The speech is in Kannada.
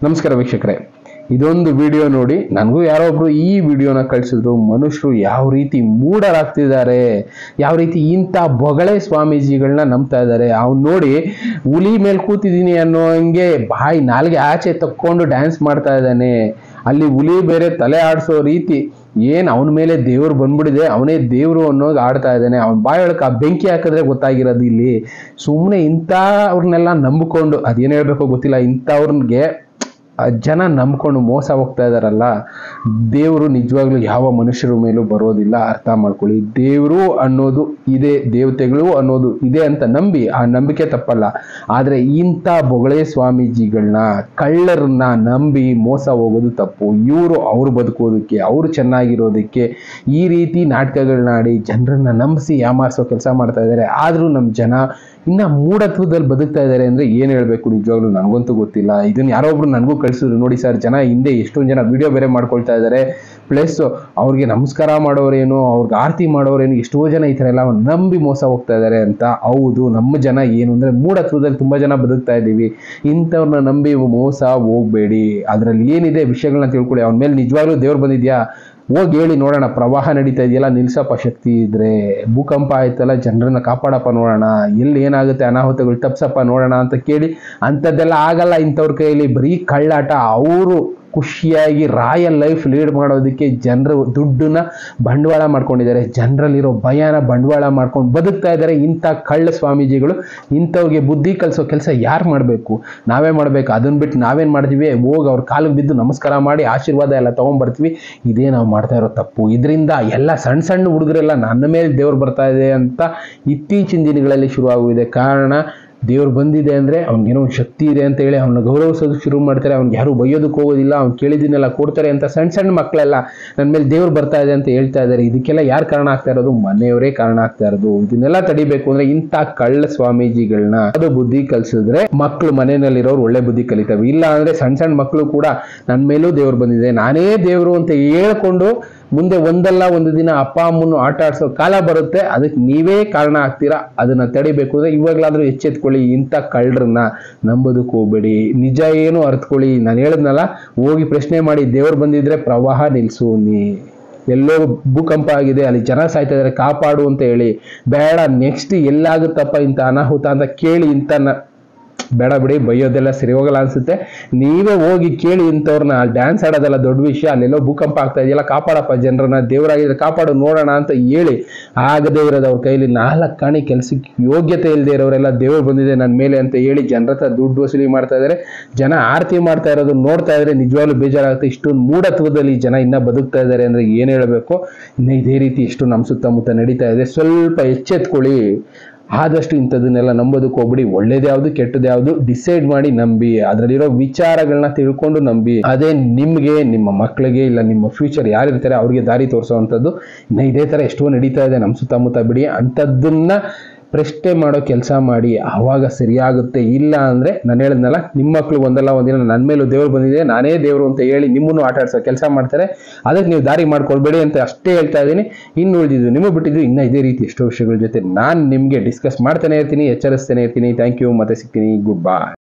ನಮಸ್ಕಾರ ವೀಕ್ಷಕರೇ, ಇದೊಂದು ವಿಡಿಯೋ ನೋಡಿ ನನಗೂ ಯಾರೋ ಒಬ್ರು ಈ ವಿಡಿಯೋನ ಕಳಿಸಿದ್ರು. ಮನುಷ್ಯರು ಯಾವ ರೀತಿ ಮೂಢರಾಗ್ತಿದ್ದಾರೆ, ಯಾವ ರೀತಿ ಇಂಥ ಬೊಗಳೆ ಸ್ವಾಮೀಜಿಗಳನ್ನ ನಂಬ್ತಾ ಇದ್ದಾರೆ. ಅವ್ನು ನೋಡಿ ಹುಲಿ ಮೇಲೆ ಕೂತಿದ್ದೀನಿ ಅನ್ನೋ ಹಂಗೆ ಬಾಯಿ ನಾಲ್ಗೆ ಆಚೆ ತಕ್ಕೊಂಡು ಡ್ಯಾನ್ಸ್ ಮಾಡ್ತಾ ಇದ್ದಾನೆ. ಅಲ್ಲಿ ಹುಲಿ ಬೇರೆ ತಲೆ ಆಡಿಸೋ ರೀತಿ ಏನ್ ಅವನ ಮೇಲೆ ದೇವ್ರು ಬಂದ್ಬಿಟ್ಟಿದೆ, ಅವನೇ ದೇವ್ರು ಅನ್ನೋದು ಆಡ್ತಾ ಇದ್ದಾನೆ. ಅವನ ಬಾಯೊಳಕ್ಕೆ ಆ ಬೆಂಕಿ ಹಾಕಿದ್ರೆ ಗೊತ್ತಾಗಿರೋದು. ಇಲ್ಲಿ ಸುಮ್ಮನೆ ಇಂಥವ್ರನ್ನೆಲ್ಲ ನಂಬಿಕೊಂಡು ಅದೇನು ಹೇಳ್ಬೇಕೋ ಗೊತ್ತಿಲ್ಲ, ಇಂಥವ್ರಿಗೆ ಜನ ನಂಬ್ಕೊಂಡು ಮೋಸ ಹೋಗ್ತಾ ಇದಾರಲ್ಲ. ದೇವರು ನಿಜವಾಗ್ಲೂ ಯಾವ ಮನುಷ್ಯರ ಮೇಲೂ ಬರೋದಿಲ್ಲ, ಅರ್ಥ ಮಾಡ್ಕೊಳ್ಳಿ. ದೇವರು ಅನ್ನೋದು ಇದೆ, ದೇವತೆಗಳು ಅನ್ನೋದು ಇದೆ ಅಂತ ನಂಬಿ, ಆ ನಂಬಿಕೆ ತಪ್ಪಲ್ಲ. ಆದ್ರೆ ಇಂಥ ಬೊಗಳೆ ಸ್ವಾಮೀಜಿಗಳನ್ನ, ಕಳ್ಳರನ್ನ ನಂಬಿ ಮೋಸ ಹೋಗೋದು ತಪ್ಪು. ಇವರು ಅವ್ರು ಬದುಕೋದಕ್ಕೆ, ಅವ್ರು ಚೆನ್ನಾಗಿರೋದಕ್ಕೆ ಈ ರೀತಿ ನಾಟಕಗಳನ್ನ ಆಡಿ ಜನರನ್ನ ನಂಬಿಸಿ ಯಾಮಾರಿಸೋ ಕೆಲಸ ಮಾಡ್ತಾ ಇದ್ದಾರೆ. ಆದ್ರೂ ನಮ್ಮ ಜನ ಇನ್ನ ಮೂಢತ್ವದಲ್ಲಿ ಬದುಕ್ತಾ ಇದ್ದಾರೆ ಅಂದ್ರೆ ಏನ್ ಹೇಳ್ಬೇಕು, ನಿಜವಾಗ್ಲೂ ನನಗಂತೂ ಗೊತ್ತಿಲ್ಲ. ಇದನ್ನ ಯಾರೋ ಒಬ್ರು ನನಗೂ ಕಳಿಸಿದ್ರು. ನೋಡಿ ಸರ್, ಜನ ಹಿಂದೆ ಎಷ್ಟೊಂದು ಜನ ವಿಡಿಯೋ ಬೇರೆ ಮಾಡ್ಕೊಳ್ತಾ ಇದ್ದಾರೆ. ಪ್ಲಸ್ ಅವ್ರಿಗೆ ನಮಸ್ಕಾರ ಮಾಡೋರೇನು, ಅವ್ರಿಗೆ ಆರತಿ ಮಾಡೋರೇನು, ಎಷ್ಟೋ ಜನ ಈ ಥರ ಎಲ್ಲ ನಂಬಿ ಮೋಸ ಹೋಗ್ತಾ ಇದ್ದಾರೆ ಅಂತ. ಹೌದು, ನಮ್ಮ ಜನ ಏನು ಅಂದ್ರೆ ಮೂಢತ್ವದಲ್ಲಿ ತುಂಬಾ ಜನ ಬದುಕ್ತಾ ಇದ್ದೀವಿ. ಇಂಥವ್ರನ್ನ ನಂಬಿ ಮೋಸ ಹೋಗ್ಬೇಡಿ. ಅದ್ರಲ್ಲಿ ಏನಿದೆ ವಿಷಯಗಳನ್ನ ತಿಳ್ಕೊಳ್ಳಿ. ಅವನ ಮೇಲೆ ನಿಜವಾಗ್ಲೂ ದೇವ್ರು ಬಂದಿದ್ಯಾ, ಹೋಗಿ ಹೇಳಿ ನೋಡೋಣ. ಪ್ರವಾಹ ನಡೀತಾ ಇದೆಯಲ್ಲ, ನಿಲ್ಸಪ್ಪ ಶಕ್ತಿ ಇದ್ರೆ. ಭೂಕಂಪ ಆಯ್ತಲ್ಲ, ಜನರನ್ನ ಕಾಪಾಡಪ್ಪ ನೋಡೋಣ. ಎಲ್ಲಿ ಏನಾಗುತ್ತೆ ಅನಾಹುತಗಳು ತಪ್ಸಪ್ಪ ನೋಡೋಣ ಅಂತ ಕೇಳಿ. ಅಂಥದ್ದೆಲ್ಲ ಆಗಲ್ಲ ಇಂಥವ್ರ ಕೈಯಲ್ಲಿ. ಬರೀ ಕಳ್ಳಾಟ. ಅವರು ಖುಷಿಯಾಗಿ ರಾಯಲ್ ಲೈಫ್ ಲೀಡ್ ಮಾಡೋದಕ್ಕೆ ಜನರು ದುಡ್ಡನ್ನ ಬಂಡವಾಳ ಮಾಡ್ಕೊಂಡಿದ್ದಾರೆ. ಜನರಲ್ಲಿರೋ ಭಯನ ಬಂಡವಾಳ ಮಾಡ್ಕೊಂಡು ಬದುಕ್ತಾ ಇದ್ದಾರೆ ಇಂಥ ಕಳ್ಳ ಸ್ವಾಮೀಜಿಗಳು. ಇಂಥವ್ರಿಗೆ ಬುದ್ಧಿ ಕಲಿಸೋ ಕೆಲಸ ಯಾರು ಮಾಡಬೇಕು? ನಾವೇ ಮಾಡಬೇಕು. ಅದನ್ನ ಬಿಟ್ಟು ನಾವೇನು ಮಾಡ್ತೀವಿ, ಹೋಗಿ ಅವ್ರ ಕಾಲಿಗೆ ಬಿದ್ದು ನಮಸ್ಕಾರ ಮಾಡಿ ಆಶೀರ್ವಾದ ಎಲ್ಲ ತೊಗೊಂಡ್ಬರ್ತೀವಿ. ಇದೇ ನಾವು ಮಾಡ್ತಾ ಇರೋ ತಪ್ಪು. ಇದರಿಂದ ಎಲ್ಲ ಸಣ್ಣ ಸಣ್ಣ ಹುಡುಗರೆಲ್ಲ ನನ್ನ ಮೇಲೆ ದೇವ್ರು ಬರ್ತಾ ಇದೆ ಅಂತ ಇತ್ತೀಚಿನ ದಿನಗಳಲ್ಲಿ ಶುರುವಾಗಿದೆ. ಕಾರಣ, ದೇವ್ರು ಬಂದಿದೆ ಅಂದ್ರೆ ಅವ್ನಿಗೇನೋ ಒಂದು ಶಕ್ತಿ ಇದೆ ಅಂತ ಹೇಳಿ ಅವ್ನ ಗೌರವಿಸೋದಕ್ಕೆ ಶುರು ಮಾಡ್ತಾರೆ. ಅವ್ನಿಗೆ ಯಾರು ಬೈಯೋದಕ್ಕೆ ಹೋಗೋದಿಲ್ಲ, ಅವ್ನು ಕೇಳಿದ್ದನ್ನೆಲ್ಲ ಕೊಡ್ತಾರೆ ಅಂತ ಸಣ್ಣ ಸಣ್ಣ ಮಕ್ಕಳೆಲ್ಲ ನನ್ನ ಮೇಲೆ ದೇವ್ರು ಬರ್ತಾ ಇದೆ ಅಂತ ಹೇಳ್ತಾ ಇದ್ದಾರೆ. ಇದಕ್ಕೆಲ್ಲ ಯಾರು ಕಾರಣ ಆಗ್ತಾ ಇರೋದು? ಮನೆಯವರೇ ಕಾರಣ ಆಗ್ತಾ ಇರೋದು. ಇದನ್ನೆಲ್ಲ ತಡಿಬೇಕು ಅಂದ್ರೆ ಇಂಥ ಕಳ್ಳ ಸ್ವಾಮೀಜಿಗಳನ್ನ ಅದು ಬುದ್ಧಿ ಕಲಿಸಿದ್ರೆ ಮಕ್ಕಳು, ಮನೆಯಲ್ಲಿರೋರು ಒಳ್ಳೆ ಬುದ್ಧಿ ಕಲಿತವೆ. ಇಲ್ಲ ಅಂದ್ರೆ ಸಣ್ಣ ಸಣ್ಣ ಮಕ್ಕಳು ಕೂಡ ನನ್ನ ಮೇಲೂ ದೇವ್ರು ಬಂದಿದೆ, ನಾನೇ ದೇವ್ರು ಅಂತ ಹೇಳ್ಕೊಂಡು ಮುಂದೆ ಒಂದಲ್ಲ ಒಂದು ದಿನ ಅಪ್ಪ ಅಮ್ಮನ್ನು ಆಟ ಆಡ್ಸೋ ಕಾಲ ಬರುತ್ತೆ. ಅದಕ್ಕೆ ನೀವೇ ಕಾರಣ ಆಗ್ತೀರಾ. ಅದನ್ನ ತಡಿಬೇಕು ಅಂದ್ರೆ ಇವಾಗ್ಲಾದ್ರೂ ಎಚ್ಚೆತ್ಕೊಳ್ಳಿ. ಇಂಥ ಕಳ್ಳರನ್ನ ನಂಬೋದಕ್ಕೆ ಹೋಗ್ಬೇಡಿ. ನಿಜ ಏನು ಅರ್ಥಕೊಳ್ಳಿ. ನಾನು ಹೇಳಿದ್ನಲ್ಲ, ಹೋಗಿ ಪ್ರಶ್ನೆ ಮಾಡಿ. ದೇವ್ರು ಬಂದಿದ್ರೆ ಪ್ರವಾಹ ನಿಲ್ಸು. ಎಲ್ಲೋ ಭೂಕಂಪ ಆಗಿದೆ, ಅಲ್ಲಿ ಜನ ಸಾಯ್ತಾ ಇದಾರೆ, ಕಾಪಾಡು ಅಂತ ಹೇಳಿ. ಬೇಡ, ನೆಕ್ಸ್ಟ್ ಎಲ್ಲಾಗುತ್ತಪ್ಪ ಇಂಥ ಅನಾಹುತ ಅಂತ ಕೇಳಿ. ಬೇಡ ಬಿಡಿ, ಬೈಯೋದೆಲ್ಲ ಸರಿ ಹೋಗಲ್ಲ ಅನ್ಸುತ್ತೆ. ನೀವೇ ಹೋಗಿ ಕೇಳಿ ಇಂಥವ್ರನ್ನ. ಡ್ಯಾನ್ಸ್ ಆಡೋದೆಲ್ಲ ದೊಡ್ಡ ವಿಷಯ. ಅಲ್ಲೆಲ್ಲೋ ಭೂಕಂಪ ಆಗ್ತಾ ಇದೆಯಲ್ಲ, ಕಾಪಾಡಪ್ಪ ಜನರನ್ನ, ದೇವರಾಗಿದ್ರೆ ಕಾಪಾಡು ನೋಡೋಣ ಅಂತ ಹೇಳಿ. ಆಗದೇ ಇರೋದು ಅವ್ರ ಕೈಲಿ 4 ಕಾಣಿ ಕೆಲಸಕ್ಕೆ ಯೋಗ್ಯತೆ ಇಲ್ಲದೆ ಇರೋರೆಲ್ಲ ದೇವ್ರು ಬಂದಿದೆ ನನ್ನ ಮೇಲೆ ಅಂತ ಹೇಳಿ ಜನರ ಹತ್ರ ದುಡ್ಡು ವಸೂಲಿ ಮಾಡ್ತಾ ಇದ್ದಾರೆ. ಜನ ಆರತಿ ಮಾಡ್ತಾ ಇರೋದು ನೋಡ್ತಾ ಇದ್ರೆ ನಿಜವಾಗ್ಲೂ ಬೇಜಾರಾಗುತ್ತೆ. ಇಷ್ಟೊಂದು ಮೂಢತ್ವದಲ್ಲಿ ಜನ ಇನ್ನ ಬದುಕ್ತಾ ಇದ್ದಾರೆ ಅಂದ್ರೆ ಏನ್ ಹೇಳಬೇಕು. ಇನ್ನು ಇದೇ ರೀತಿ ಇಷ್ಟು ನಮ್ಮ ಸುತ್ತಮುತ್ತ ನಡೀತಾ ಇದೆ. ಸ್ವಲ್ಪ ಎಚ್ಚೆತ್ಕೊಳ್ಳಿ. ಆದಷ್ಟು ಇಂಥದನ್ನೆಲ್ಲ ನಂಬೋದಕ್ಕೆ ಹೋಗ್ಬಿಡಿ. ಒಳ್ಳೇದು ಯಾವುದು, ಕೆಟ್ಟದ್ದು ಯಾವುದು ಡಿಸೈಡ್ ಮಾಡಿ ನಂಬಿ. ಅದರಲ್ಲಿರೋ ವಿಚಾರಗಳನ್ನ ತಿಳ್ಕೊಂಡು ನಂಬಿ. ಅದೇ ನಿಮ್ಗೆ, ನಿಮ್ಮ ಮಕ್ಕಳಿಗೆ, ಇಲ್ಲ ನಿಮ್ಮ ಫ್ಯೂಚರ್ ಯಾರಿರ್ತಾರೆ ಅವ್ರಿಗೆ ದಾರಿ ತೋರಿಸೋವಂಥದ್ದು. ಇನ್ನು ಇದೇ ತರ ಎಷ್ಟೋ ನಡೀತಾ ಇದೆ ನಮ್ಮ ಸುತ್ತಮುತ್ತ. ಬಿಡಿ, ಅಂಥದ್ದನ್ನ ಪ್ರಶ್ನೆ ಮಾಡೋ ಕೆಲಸ ಮಾಡಿ. ಆವಾಗ ಸರಿಯಾಗುತ್ತೆ. ಇಲ್ಲ ಅಂದ್ರೆ ನಾನು ಹೇಳಿದ್ನಲ್ಲ, ನಿಮ್ಮ ಮಕ್ಕಳು ಒಂದಲ್ಲ ಒಂದಿನ ನನ್ನ ಮೇಲೂ ದೇವ್ರು ಬಂದಿದೆ, ನಾನೇ ದೇವ್ರು ಅಂತ ಹೇಳಿ ನಿಮ್ಮನ್ನು ಆಟ ಆಡ್ಸೋ ಕೆಲಸ ಮಾಡ್ತಾರೆ. ಅದಕ್ಕೆ ನೀವು ದಾರಿ ಮಾಡ್ಕೊಳ್ಬೇಡಿ ಅಂತ ಅಷ್ಟೇ ಹೇಳ್ತಾ ಇದ್ದೀನಿ. ಇನ್ನು ಉಳಿದಿದ್ದು ನಿಮಗೆ ಬಿಟ್ಟಿದ್ದು. ಇನ್ನು ಇದೇ ರೀತಿ ಎಷ್ಟೋ ವಿಷಯಗಳ ಜೊತೆ ನಾನು ನಿಮಗೆ ಡಿಸ್ಕಸ್ ಮಾಡ್ತಾನೆ ಇರ್ತೀನಿ, ಎಚ್ಚರಿಸ್ತಾನೆ ಇರ್ತೀನಿ. Thank you. ಮತ್ತೆ ಸಿಗ್ತೀನಿ. Good by.